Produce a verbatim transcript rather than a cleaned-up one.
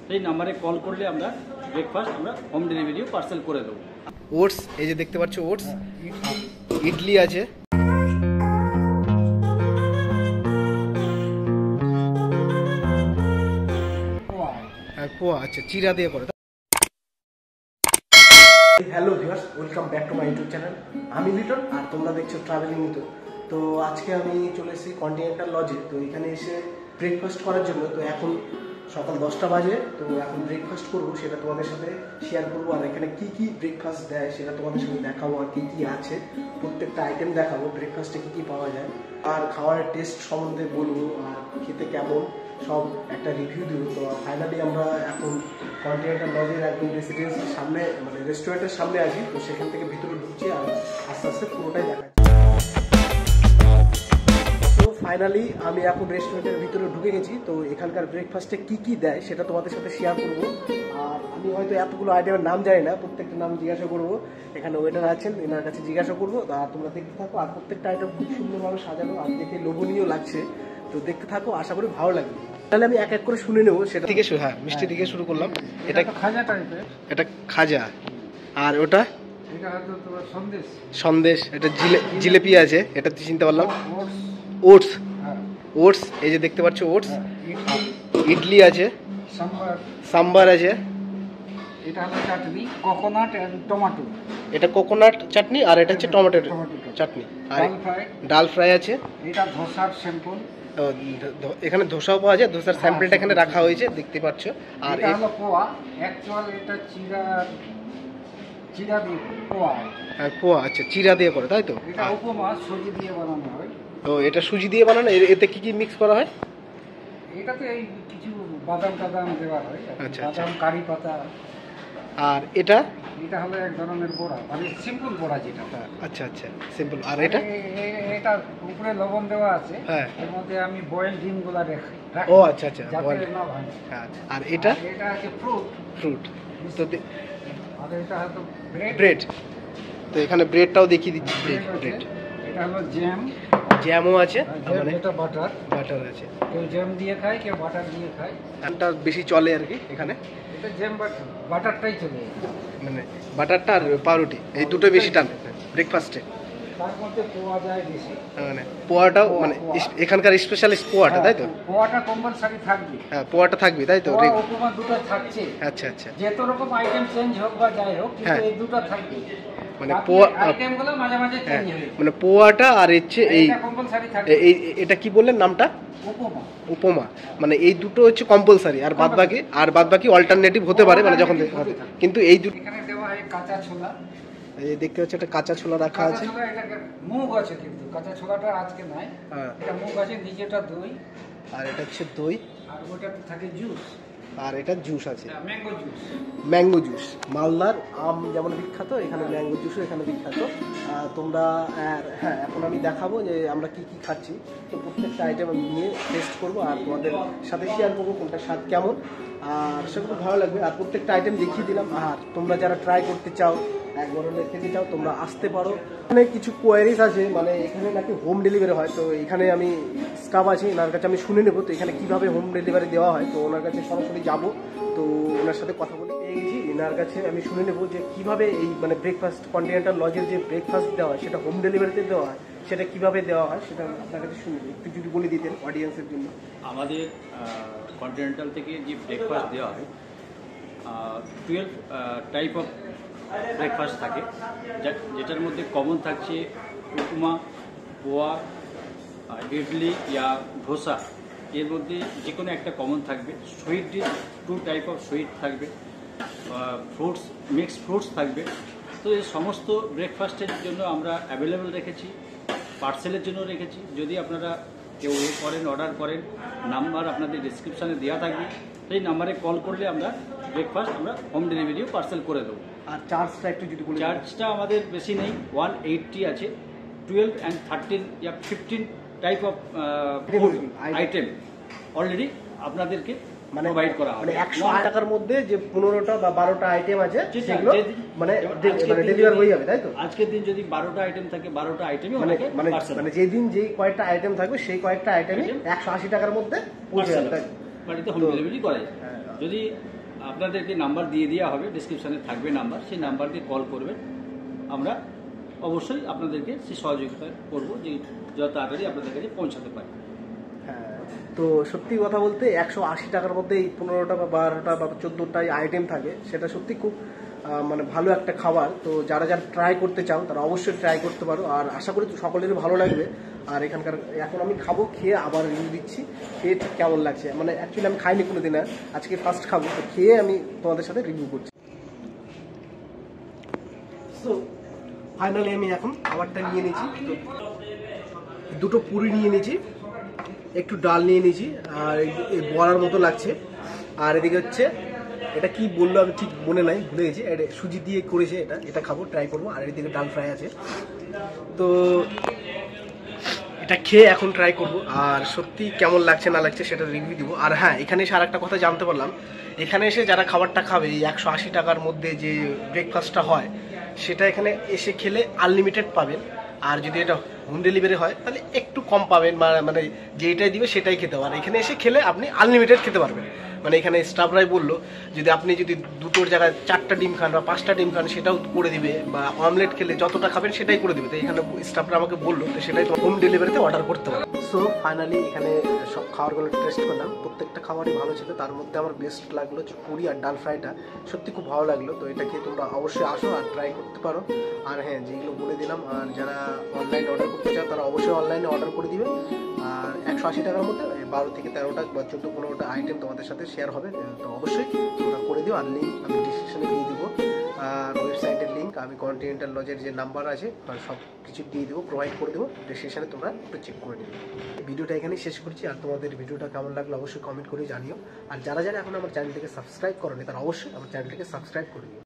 এই নাম্বারে কল করলে আমরা ব্রেকফাস্ট আমরা হোম ডেলিভারিও পার্সেল করে দেবো। ওটস, এই যে দেখতে পাচ্ছ ওটস, ইডলি আছে, পোয়া, আচ্ছা চিরা দিয়ে করে। Hello viewers, welcome back to my YouTube channel. আমি লিটন আর তোমরা দেখছো ট্রাভেলিং লিটন। তো আজকে আমি চলে এসেছি কন্টিনেন্টাল লজে। তো এখানে এসে ব্রেকফাস্ট করার জন্য। তো এখন সকাল দশটা বাজে, তো এখন ব্রেকফাস্ট করবো, সেটা তোমাদের সাথে শেয়ার করবো। আর এখানে কি কি ব্রেকফাস্ট দেয় সেটা তোমাদের সাথে দেখাবো, আর কি কি আছে প্রত্যেকটা আইটেম দেখাবো, ব্রেকফাস্টে কি কি পাওয়া যায় আর খাওয়ারের টেস্ট সম্বন্ধে বলবো, আর খেতে কেমন সব একটা রিভিউ দেবো। তো ফাইনালি আমরা এখন কন্টিনেন্টাল লজের একদম রেসিডেন্সির সামনে, মানে রেস্টুরেন্টের সামনে আছি। তো সেখান থেকে ভিতরে ঢুকছি আর আস্তে আস্তে পুরোটাই দেখা। তো ফাইনালি আমি এখন রেস্টুরেন্টের ভিতরে ঢুকে গেছি। তো এখানকার ব্রেকফাস্টে কি কি দেয় সেটা তোমাদের সাথে শেয়ার করব। আর আমি হয়তো এতগুলো আইটেমের নাম জানি না, প্রত্যেকটা নাম জিজ্ঞাসা করবো। এখানে ওয়েটার আছেন, এনার কাছে জিজ্ঞাসা করবো। আর তোমরা দেখতে থাকো। আর প্রত্যেকটা আইটেম খুব সুন্দরভাবে সাজানো আর দেখে লোভনীয় লাগছে। তো দেখতে থাকো, আশা করি ভালো লাগবে। তাহলে আমি এক এক করে শুনে নেবো সেটা থেকে। হ্যাঁ, মিষ্টি থেকে শুরু করলাম। এটা খাজা টাইপের, এটা খাজা। আর ওটা এটা হয়তো তোমার সন্দেশ, সন্দেশ। এটা জিলেপি আছে, এটা চিনতে পারলাম। ওটস, ওটস, এই যে দেখতে পাচ্ছ ওটস, ইডলি আছে, সাম্বার, সাম্বার আছে। এটা হলো চাটনি, কোকোনাট এন্ড টমেটো। এটা কোকোনাট চাটনি আর এটা হচ্ছে টমেটো চাটনি। আর ডাল ফ্রাই, ডাল ফ্রাই আছে। এটা ধোসার স্যাম্পল। এখানে ধোসাও পাওয়া যায়, ধোসার স্যাম্পলটা এখানে রাখা হয়েছে, দেখতে পাচ্ছ। আর এটা হলো পোয়া, অ্যাকচুয়াল এটা চিরা চিরা দিয়ে পোয়া। হ্যাঁ, পোয়া, আচ্ছা চিরা দিয়ে করে, তাই তো? এটা উপমা সুজি দিয়ে বানানো হয়। তো এটা সুজি দিয়ে বানানো। এতে কি কি মিক্স করা হয়? এটাতে এই কিছু বাদাম টাদাম দেওয়া হয়, আচ্ছা, বাদাম, কারি পাতা। আর এটা এটা হলো এক ধরনের বড়া, মানে সিম্পল বড়া যেটা। আচ্ছা আচ্ছা, সিম্পল। আর এটা এটা উপরে লবণ দেওয়া আছে। হ্যাঁ, এর মধ্যে আমি বয়েল ডিমগুলো রাখি। ও আচ্ছা আচ্ছা, যাতে না ভাঙে। হ্যাঁ। আর এটা এটা আছে ফ্রুট, ফ্রুট। তো আর এটা হলো ব্রেড। ব্রেড। তো এখানে ব্রেডটাও দেখিয়ে দিচ্ছি। Bread, bread. এটা হলো জ্যাম, জ্যামও আছে। মানে এটা বাটার, বাটার আছে। কেউ জ্যাম দিয়ে খায়, কেউ বাটার দিয়ে খায়। জ্যামটা বেশি চলে আর কি এখানে। এটা জ্যাম বাটার, বাটারটাই চলে, মানে বাটারটা আর পাউরুটি এই দুটো বেশি টান ব্রেকফাস্টে। তার মধ্যে পোয়া যায় বেশি। মানে পোয়াটাও, মানে এখানকার স্পেশালিস্ট পোয়াটা, তাই তো? পোয়াটা কম্পালসারি থাকবে। হ্যাঁ, পোয়াটা থাকবে, তাই তো? পোয়া উপমা দুটো থাকছে। আচ্ছা আচ্ছা, যত রকম আইটেম চেঞ্জ হোক বা যাই হোক, কিন্তু এই দুটো থাকবে। মানে পোয়া আইটেমগুলো মাঝে মাঝে চেঞ্জ হয়, মানে পোয়াটা আর হচ্ছে এই কম্পালসারি থাকবে। এই এটা কি বললেন নামটা? উপমা। উপমা। মানে এই দুটো হচ্ছে কম্পালসারি, আর বাদ বাকি আর বাদ বাকি অল্টারনেটিভ হতে পারে, মানে যখন হবে। কিন্তু এই দুটো এখানে দেওয়া হয় কাঁচা ছোলা। এই দেখতে পাচ্ছ একটা কাঁচা ছোলা রাখা আছে। মুগ আছে, কিন্তু কাঁচা ছোলাটা আজকে নাই। হ্যাঁ, এটা মুগ আছে, নিচেটা দই। আর এটা হচ্ছে দই। আর ওটাতে থাকে জুস। আর এটা জুস আছে, ম্যাঙ্গো জুস। Mango juice. মালদার আম যেমন বিখ্যাত, এখানে ম্যাঙ্গো জুসও এখানে বিখ্যাত। তোমরা হ্যাঁ, এখন আমি দেখাবো যে আমরা কি কি খাচ্ছি। তো প্রত্যেকটা আইটেম আমি নিয়ে টেস্ট করবো আর তোমাদের সাথে শেয়ার করবো কোনটা স্বাদ কেমন, আর সেগুলো ভালো লাগবে। আর প্রত্যেকটা আইটেম দেখিয়ে দিলাম। আর তোমরা যারা ট্রাই করতে চাও, একবার হলে খেতে চাও, তোমরা আসতে পারো। এখানে কিছু কোয়ারিজ আছে, মানে এখানে নাকি হোম ডেলিভারি হয়। তো এখানে আমি স্টাফ আছে, ওনার কাছে আমি শুনে নেবো তো এখানে কীভাবে হোম ডেলিভারি দেওয়া হয়। তো ওনার কাছে সরাসরি যাবো, তো ওনার সাথে কথা বলে পেয়ে গেছি। এনার কাছে আমি শুনে নেবো যে কীভাবে এই মানে ব্রেকফাস্ট, কন্টিনেন্টাল লজের যে ব্রেকফাস্ট দেওয়া হয় সেটা হোম ডেলিভারিতে দেওয়া হয়, সেটা কীভাবে দেওয়া হয় সেটা আপনার কাছে শুনে একটু যদি বলে দিতেন অডিয়েন্সের জন্য। আমাদের কন্টিনেন্টাল থেকে যে ব্রেকফাস্ট দেওয়া হয়, টুয়েলভ টাইপ অফ ব্রেকফাস্ট থাকে, যেটার মধ্যে কমন থাকছে উপমা, পোয়া, ইডলি ইয়া ধোসা। এর মধ্যে যে কোনো একটা কমন থাকবে। Sweet dish, two type of sweet থাকবে, ফ্রুটস, মিক্সড ফ্রুটস থাকবে। তো এই সমস্ত ব্রেকফাস্টের জন্য আমরা অ্যাভেলেবেল রেখেছি, পার্সেলের জন্য রেখেছি। যদি আপনারা কেউ এ করেন, অর্ডার করেন, নাম্বার আপনাদের ডিসক্রিপশানে দেওয়া থাকবে, সেই নাম্বারে কল করলে আমরা ব্রেকফাস্ট আমরা হোম ডেলিভারিও পার্সেল করে দেবো। আর চার্জটা একটু যদি বলি। চার্জটা আমাদের বেশি নেই, ওয়ান এইটটি আছে। টুয়েলভ অ্যান্ড থার্টিন ইয়া fifteen type of item already আপনাদেরকে মানে প্রোভাইড করা হবে। মানে একশো আট টাকার মধ্যে যে পনেরোটা বা বারোটা আইটেম আছে সেগুলো মানে ডেলিভার হয়ে যাবে, তাই তো? আজকের দিন যদি বারোটা আইটেম থাকে, বারোটা আইটেমই মানে মানে যেদিন যেই কয়েকটা আইটেম থাকবে সেই কয়েকটা আইটেমই একশো আশি টাকার মধ্যে পৌঁছে যাবে, বাড়িতে হোম ডেলিভারি করে। যদি আপনাদেরকে নাম্বার দিয়ে দেওয়া হবে, ডিসক্রিপশানে থাকবে নাম্বার, সেই নাম্বার দিয়ে কল করবেন। আমরা অবশ্যই আপনাদেরকে সেই সহযোগিতা করবো যে যত তাড়াতাড়ি আপনাদের কাছে পৌঁছাতে পারি। হ্যাঁ, তো সত্যি কথা বলতে একশো আশি টাকার মধ্যে এই পনেরোটা বা বারোটা বা চোদ্দোটাই আইটেম থাকে, সেটা সত্যি খুব মানে ভালো একটা খাবার। তো যারা যারা ট্রাই করতে চাও তারা অবশ্যই ট্রাই করতে পারো, আর আশা করি সকলেরই ভালো লাগবে। আর এখানকার এখন আমি খাবো, খেয়ে আবার রিভিউ দিচ্ছি খেয়ে ঠিক কেমন লাগছে। মানে অ্যাকচুয়ালি আমি খাইনি কোনো দিন, আজকে ফার্স্ট খাবো, তো খেয়ে আমি তোমাদের সাথে রিভিউ করছি। সো ফাইনালি আমি এখন খাবারটা নিয়ে নিয়েছি, দুটো পুরি নিয়ে নিয়েছি, একটু ডাল নিয়ে নিয়েছি, আর এই বড়ার মতো লাগছে। আর এদিকে হচ্ছে এটা কি বললো আমি ঠিক মনে নাই, ভুলে গেছি। এটা সুজি দিয়ে করেছে, এটা এটা খাবো, ট্রাই করবো। আর এদিকে ডাল ফ্রাই আছে, তো এটা খেয়ে এখন ট্রাই করবো আর সত্যি কেমন লাগছে না লাগছে সেটা রিভিউ দিব। আর হ্যাঁ, এখানে এসে আর একটা কথা জানতে পারলাম, এখানে এসে যারা খাবারটা খাবে এই একশো আশি টাকার মধ্যে যে ব্রেকফাস্টটা হয় সেটা এখানে এসে খেলে আনলিমিটেড পাবেন। আর যদি এটা হোম ডেলিভারি হয় তাহলে একটু কম পাবেন, মানে যেটাই দিবে সেটাই খেতে পারেন। এখানে এসে খেলে আপনি আনলিমিটেড খেতে পারবেন। মানে এখানে স্টাফরাই বললো যদি আপনি যদি দুটোর জায়গায় চারটা ডিম খান বা পাঁচটা ডিম খান সেটাও করে দিবে, বা অমলেট খেলে যতটা খাবেন সেটাই করে দিবে। তো এখানে স্টাফরা আমাকে বললো, তো সেটাই তো হোম ডেলিভারিতে অর্ডার করতে পারো। সো ফাইনালি এখানে সব খাবারগুলো টেস্ট করলাম, প্রত্যেকটা খাবারই ভালো ছিল। তার মধ্যে আমার বেস্ট লাগলো পুরি আর ডাল ফ্রাইটা, সত্যি খুব ভালো লাগলো। তো এটা খেয়ে তোমরা অবশ্যই আসো আর ট্রাই করতে পারো। আর হ্যাঁ, যেগুলো বলে দিলাম, আর যারা অনলাইনে অর্ডার করতে চাও তারা অবশ্যই অনলাইনে অর্ডার করে দিবে। আর একশো আশি টাকার মধ্যে বারো থেকে তেরোটা বা চোদ্দো পনেরোটা আইটেম তোমাদের সাথে শেয়ার হবে। তো অবশ্যই তোমরা করে দিও, আর লিঙ্ক আমি ডিসক্রিপশনে দিয়ে দেবো। আর ওয়েবসাইটের লিঙ্ক আমি কন্টিনেন্টাল লজের যে নাম্বার আছে সব কিছু দিয়ে দেবো, প্রোভাইড করে দেবো ডিসক্রিপশনে, তোমরা একটু চেক করে নিও। ভিডিওটা এখানেই শেষ করছি। আর তোমাদের ভিডিওটা কেমন লাগলো অবশ্যই কমেন্ট করে জানিও। আর যারা যারা এখন আমার চ্যানেলটিকে সাবস্ক্রাইব করেনি তারা অবশ্যই আমার চ্যানেলটিকে সাবস্ক্রাইব করে দিও।